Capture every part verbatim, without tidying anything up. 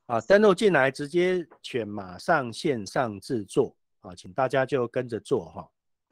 啊，登录进来直接选马上线上制作啊，请大家就跟着做哈。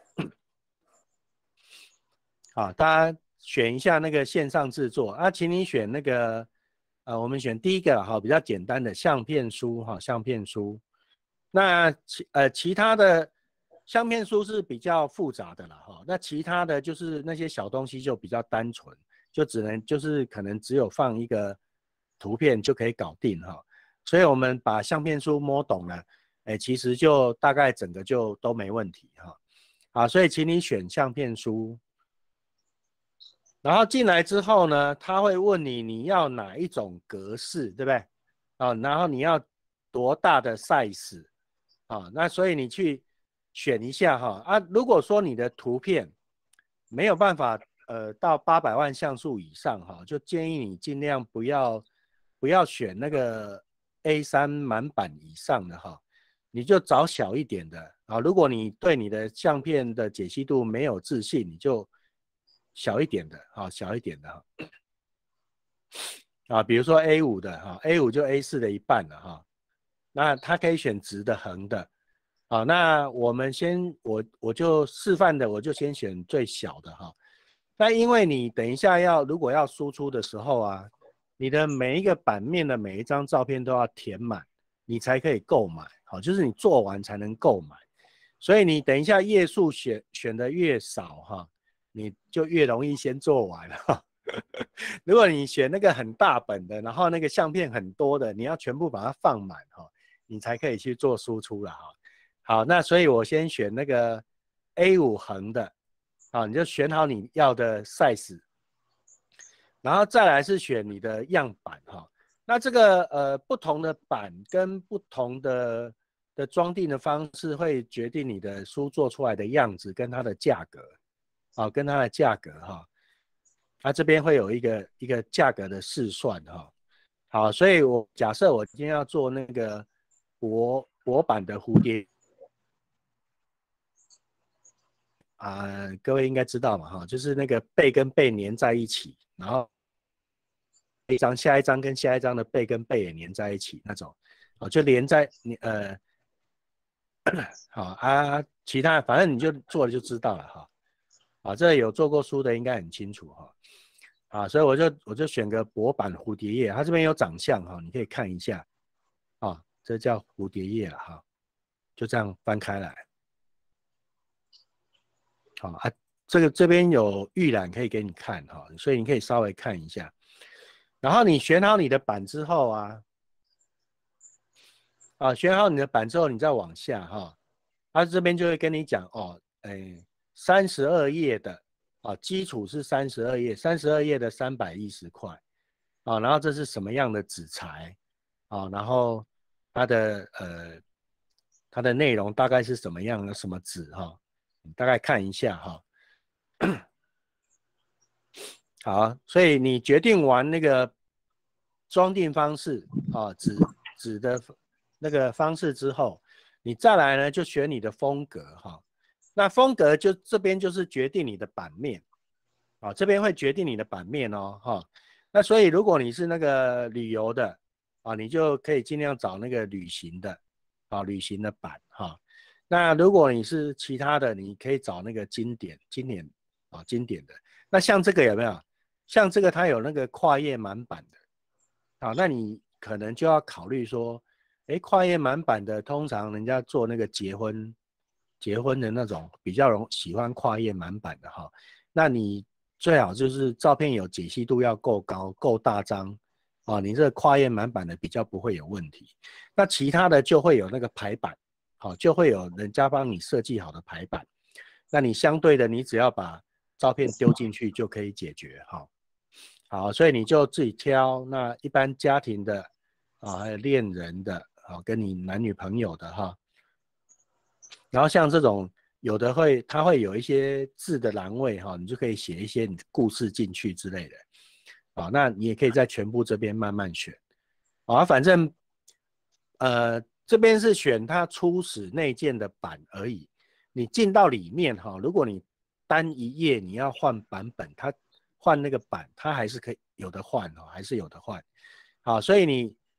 啊，大家选一下那个线上制作啊，请你选那个呃，我们选第一个哈，比较简单的相片书哈，相片书。那其呃其他的相片书是比较复杂的了哈，那其他的就是那些小东西就比较单纯，就只能就是可能只有放一个图片就可以搞定哈。所以我们把相片书摸懂了，哎，其实就大概整个就都没问题哈。啊，所以请你选相片书，然后进来之后呢，他会问你你要哪一种格式，对不对？啊，然后你要多大的 size 啊？那所以你去选一下哈啊。如果说你的图片没有办法呃到八百万像素以上哈，就建议你尽量不要不要选那个 A 三 满版以上的哈，你就找小一点的啊。如果你对你的相片的解析度没有自信，你就小一点的啊，小一点的哈。啊，比如说 A 五 的哈 ，A 五 就 A 四 的一半了哈。那它可以选直的、横的。好，那我们先我我就示范的，我就先选最小的哈。那因为你等一下要如果要输出的时候啊，你的每一个版面的每一张照片都要填满，你才可以购买。好，就是你做完才能购买。所以你等一下页数选选的越少哈，你就越容易先做完哈。如果你选那个很大本的，然后那个相片很多的，你要全部把它放满哈，你才可以去做输出了哈。好，那所以我先选那个 A 五 横的，啊，你就选好你要的 size， 然后再来是选你的样板哈。那这个呃不同的版跟不同的的装订的方式会决定你的书做出来的样子跟它的价格，啊，跟它的价格哈。它、啊、这边会有一个一个价格的试算哈。好，所以我假设我今天要做那个薄薄版的蝴蝶啊、呃，各位应该知道嘛哈，就是那个背跟背连在一起，然后一张下一张跟下一张的背跟背也连在一起那种，哦，就连在你呃，好啊，其他反正你就做了就知道了哈。啊，这有做过书的应该很清楚哈。啊，所以我就我就选个薄版蝴蝶叶，它这边有长相哈，你可以看一下。啊，这叫蝴蝶叶了哈，就这样翻开来。好啊，这个这边有预览可以给你看哈，所以你可以稍微看一下。然后你选好你的版之后啊，啊，选好你的版之后，你再往下哈，它这边就会跟你讲哦，哎，三十二页的啊，基础是三十二页，三十二页的三百一十块啊，然后这是什么样的纸材啊，然后它的呃它的内容大概是什么样的什么纸哈，你大概看一下哈。好，所以你决定完那个装订方式啊，纸纸的那个方式之后，你再来呢就选你的风格哈。那风格就这边就是决定你的版面啊，这边会决定你的版面哦哈。那所以如果你是那个旅游的啊，你就可以尽量找那个旅行的啊，旅行的版哈。那如果你是其他的，你可以找那个经典经典啊经典的。那像这个有没有？像这个它有那个跨页满版的，好，那你可能就要考虑说，哎，跨页满版的通常人家做那个结婚结婚的那种比较容喜欢跨页满版的哈，那你最好就是照片有解析度要够高够大张啊，你这个跨页满版的比较不会有问题。那其他的就会有那个排版，好，就会有人家帮你设计好的排版，那你相对的你只要把照片丢进去就可以解决哈。好，所以你就自己挑。那一般家庭的啊，还有恋人的啊，跟你男女朋友的哈。然后像这种有的会，它会有一些字的栏位哈，你就可以写一些你的故事进去之类的。啊，那你也可以在全部这边慢慢选。啊，反正呃这边是选它初始内建的版而已。你进到里面哈，如果你单一页你要换版本，它换那个版，它还是可以有的换哦，还是有的换。好，所以你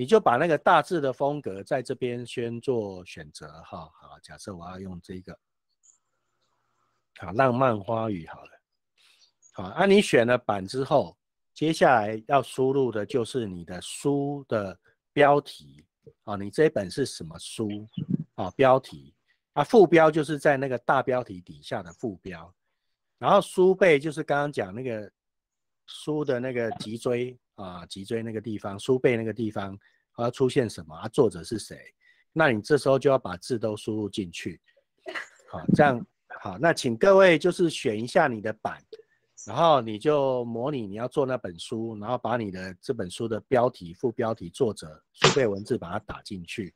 你就把那个大致的风格在这边先做选择哈。好，假设我要用这个，好，浪漫花语好了。好，那、啊、你选了版之后，接下来要输入的就是你的书的标题。啊，你这本是什么书？啊，标题。啊，副标就是在那个大标题底下的副标。然后书背就是刚刚讲那个书的那个脊椎啊，脊椎那个地方，书背那个地方要出现什么啊？作者是谁？那你这时候就要把字都输入进去。好，这样好。那请各位就是选一下你的版，然后你就模拟你要做那本书，然后把你的这本书的标题、副标题、作者、书背文字把它打进去。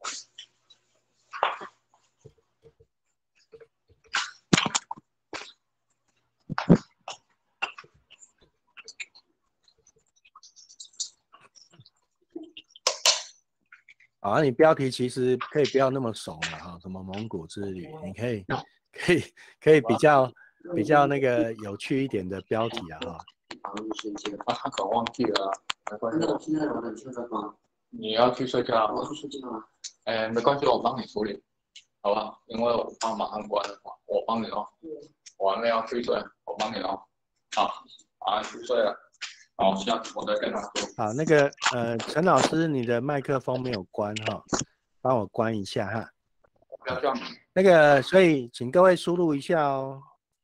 好，你标题其实可以不要那么怂了哈，什么蒙古之旅，你可以可以可以比较比较那个有趣一点的标题啊哈。 啊，他可能忘记了、啊，没关系。那我现在我等去睡吗？你要去睡觉？我要去睡觉啊。哎，没关系，我帮你处理，好不好？因为我怕马上关的话，我帮你哦。我还没有去睡，我帮你哦。好，啊，去睡了。好，下次我再跟他说。 好，那个呃，陈老师，你的麦克风没有关哈，帮我关一下哈。 不要这样。 那个，所以请各位输入一下哦。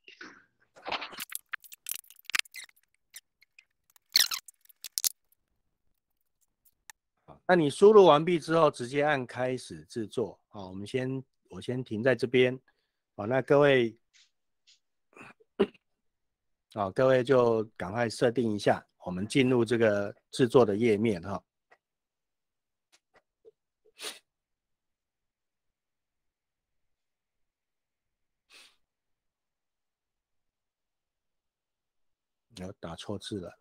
好，那你输入完毕之后，直接按开始制作。好，我们先我先停在这边。好，那各位，好，各位就赶快设定一下，我们进入这个制作的页面哈。我打错字了。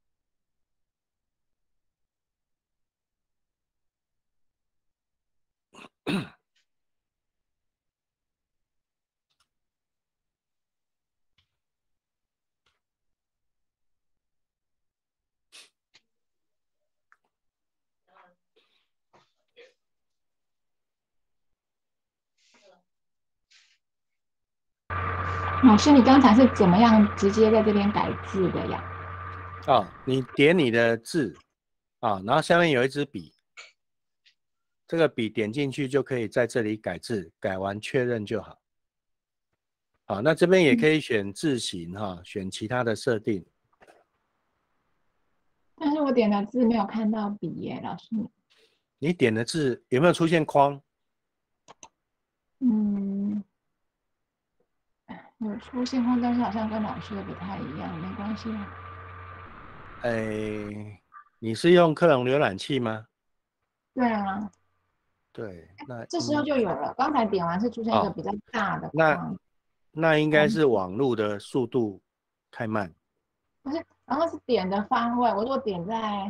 老师，你刚才是怎么样直接在这边改字的呀？ 哦，你点你的字啊，然后下面有一支笔，这个笔点进去就可以在这里改字，改完确认就好。好，那这边也可以选字型哈，选其他的设定。 但是我点的字没有看到笔耶，老师。 你点的字有没有出现框？ 嗯，有出现框，但是好像跟老师的不太一样，没关系啊。 哎，你是用克隆浏览器吗？ 对啊。 对，那这时候就有了。刚才点完是出现一个比较大的框。 那那应该是网络的速度太慢。 不是，然后是点的方位，我如果点在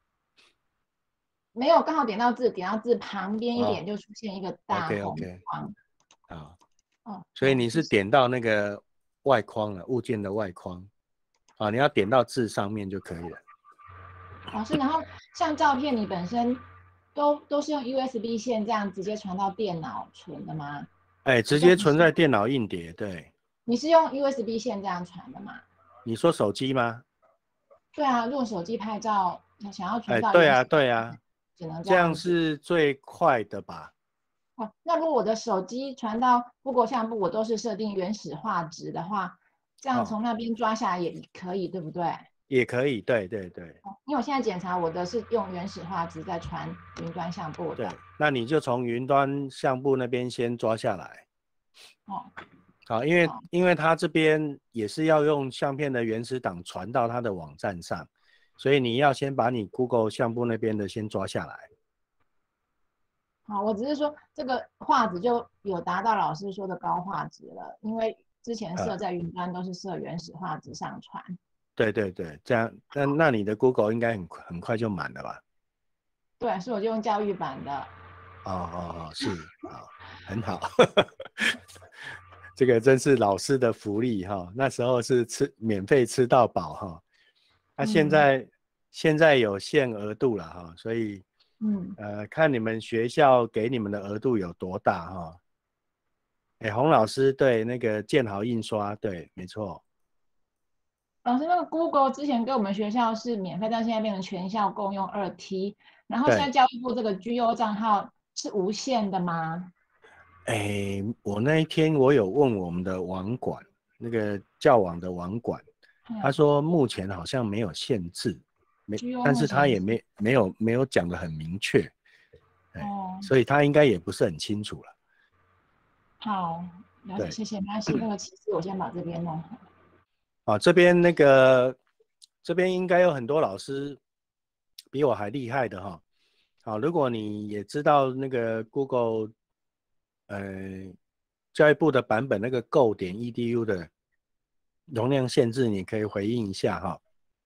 没有刚好点到字，点到字旁边一点就出现一个大红框。 好，哦，所以你是点到那个外框了，物件的外框。啊，你要点到字上面就可以了。 老师，然后像照片，你本身都都是用 U S B 线这样直接传到电脑存的吗？ 哎，直接存在电脑硬碟，对。 你是用 U S B 线这样传的吗？ 你说手机吗？ 对啊，如果手机拍照想要传到 U S B 线， 哎，对啊，对啊， 只能这样是最快的吧？ 哦，那如果我的手机传到 Google 相簿，我都是设定原始画质的话，这样从那边抓下来也可以，哦，对不对？ 也可以，对对对。 因为我现在检查我的是用原始画质在传云端相簿的。 对，那你就从云端相簿那边先抓下来。 哦。 好，因为因为它这边也是要用相片的原始档传到它的网站上，所以你要先把你 Google 相簿那边的先抓下来。 好，我只是说这个画质就有达到老师说的高画质了，因为之前设在云端都是设原始画质上传。呃、 对对对，这样那那你的 Google 应该很很快就满了吧？ 对，所以我就用教育版的。 哦哦哦，是，好，很好。这个真是老师的福利哈，那时候是吃免费吃到饱哈，那、啊、现在、嗯、现在有限额度了哈，所以嗯， 呃，看你们学校给你们的额度有多大哈。哎，洪老师对那个建豪印刷，对，没错。 老师，那个 Google 之前给我们学校是免费，但现在变成全校共用二 T， 然后现在对， 教育部这个 G O 账号是无限的吗？ 哎，我那一天我有问我们的网管，那个教网的网管，他说目前好像没有限制，没， G O 但目前是是他也没没有没有讲得很明确，哎， 哦， 所以他应该也不是很清楚了。 好，了解， 对， 谢谢。没关系，那个其实我先把这边弄好。 啊，这边那个这边应该有很多老师比我还厉害的哈。好，如果你也知道那个 Google 呃教育部的版本那个 go 点 edu 的容量限制，你可以回应一下哈。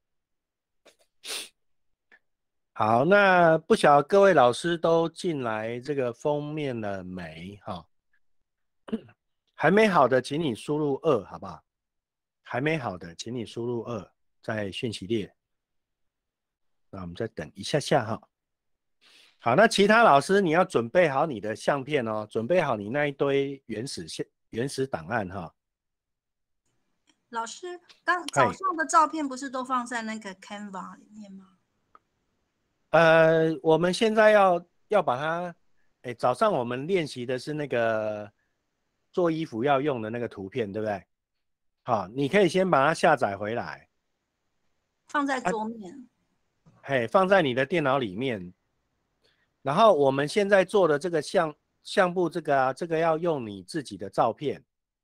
好，那不晓得各位老师都进来这个封面了没哈？还没好的，请你输入二，好不好？还没好的，请你输入二，在讯息列。那我们再等一下下哈。好，那其他老师你要准备好你的相片哦，准备好你那一堆原始现原始档案哈。 老师，刚早上的照片不是都放在那个 Canva 里面吗？ 呃，我们现在要要把它，哎，早上我们练习的是那个做衣服要用的那个图片，对不对？好，你可以先把它下载回来， 放在桌面。 啊、嘿，放在你的电脑里面。然后我们现在做的这个项项目，这个啊，这个要用你自己的照片，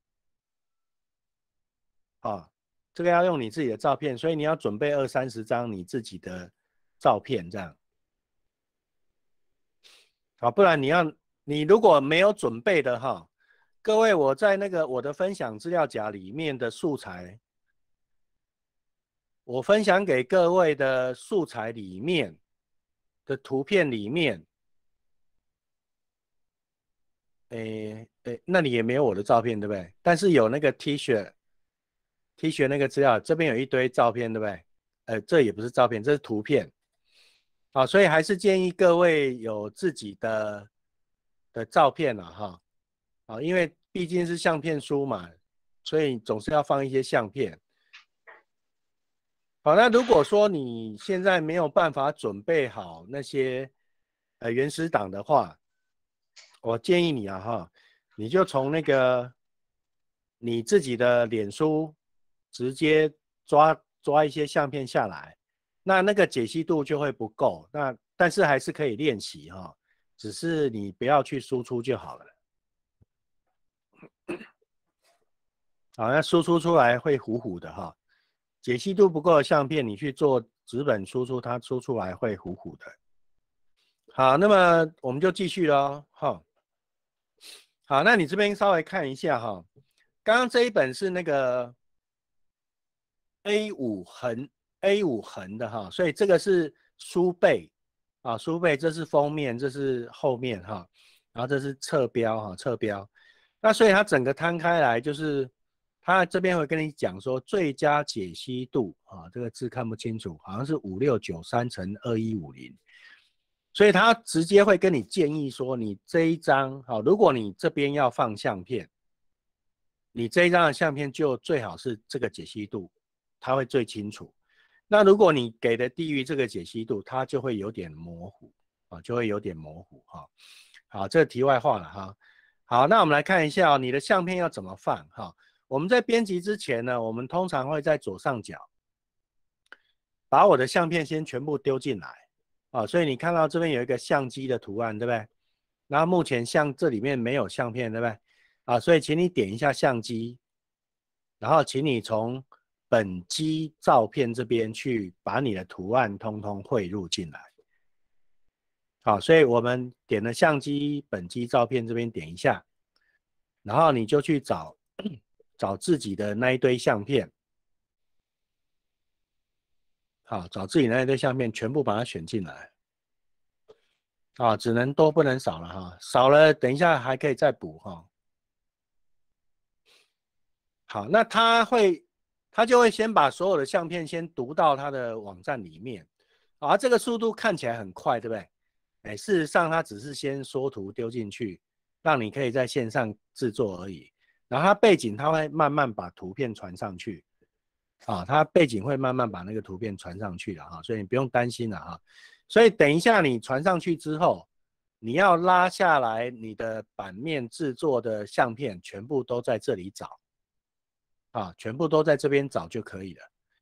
啊，这个要用你自己的照片，所以你要准备二三十张你自己的照片，这样。好，不然你要你如果没有准备的哈，各位我在那个我的分享资料夹里面的素材，我分享给各位的素材里面的图片里面，诶诶，那里也没有我的照片，对不对？但是有那个 T 恤 T 恤那个资料，这边有一堆照片，对不对？呃，这也不是照片，这是图片。好，所以还是建议各位有自己的的照片了哈。好，因为毕竟是相片书嘛，所以总是要放一些相片。好，那如果说你现在没有办法准备好那些呃原始档的话，我建议你啊哈，你就从那个你自己的脸书直接抓抓一些相片下来，那那个解析度就会不够，那但是还是可以练习哈，只是你不要去输出就好了。好，那输出出来会糊糊的哈，解析度不够的相片，你去做纸本输出，它输出来会糊糊的。好，那么我们就继续咯哈。好，那你这边稍微看一下哈，刚刚这一本是那个 A 五 横 A 五 横的哈，所以这个是书背啊，书背这是封面，这是后面哈，然后这是侧标哈，侧标。那所以它整个摊开来就是。他这边会跟你讲说最佳解析度啊，这个字看不清楚，好像是五六九三乘二一五零，所以他直接会跟你建议说，你这一张好，如果你这边要放相片，你这一张的相片就最好是这个解析度，它会最清楚。那如果你给的低于这个解析度，它就会有点模糊啊，就会有点模糊哈。好，这个题外话了哈。好，那我们来看一下、哦、你的相片要怎么放哈。我们在编辑之前呢，我们通常会在左上角把我的相片先全部丢进来啊，所以你看到这边有一个相机的图案，对不对？然后目前像这里面没有相片，对不对？啊，所以请你点一下相机，然后请你从本机照片这边去把你的图案通通汇入进来。好，所以我们点了相机本机照片这边点一下，然后你就去找。找自己的那一堆相片，好，找自己那一堆相片，全部把它选进来，啊，只能多不能少了哈，少了等一下还可以再补哈。好，那他会，他就会先把所有的相片先读到他的网站里面，啊，这个速度看起来很快，对不对？ 哎，事实上它只是先缩图丢进去，让你可以在线上制作而已。然后它背景它会慢慢把图片传上去，啊，它背景会慢慢把那个图片传上去的哈，所以你不用担心了哈。所以等一下你传上去之后，你要拉下来你的版面制作的相片，全部都在这里找，啊，全部都在这边找就可以了。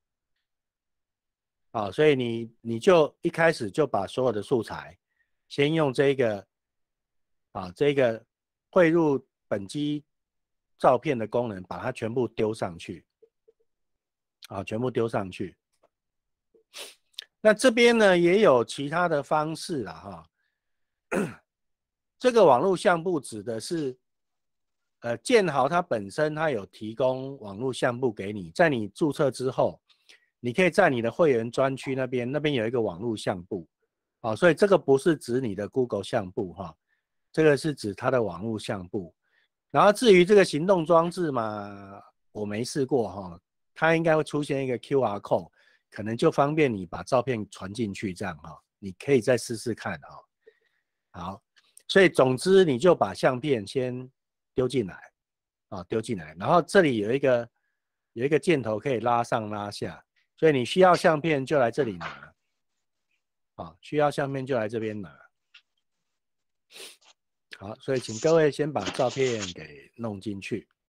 啊，所以你你就一开始就把所有的素材，先用这个，啊，这个汇入本机照片的功能，把它全部丢上去，啊，全部丢上去。那这边呢也有其他的方式啦，哈。这个网络相簿指的是，呃，建豪它本身它有提供网络相簿给你，在你注册之后。你可以在你的会员专区那边，那边有一个网络相簿，啊，所以这个不是指你的 Google 相簿哈，这个是指它的网络相簿。然后至于这个行动装置嘛，我没试过哈，它应该会出现一个 Q R code， 可能就方便你把照片传进去这样哈，你可以再试试看哈。好，所以总之你就把相片先丢进来，啊，丢进来，然后这里有一个有一个箭头可以拉上拉下。所以你需要相片就来这里拿，好，需要相片就来这边拿。好，所以请各位先把照片给弄进去。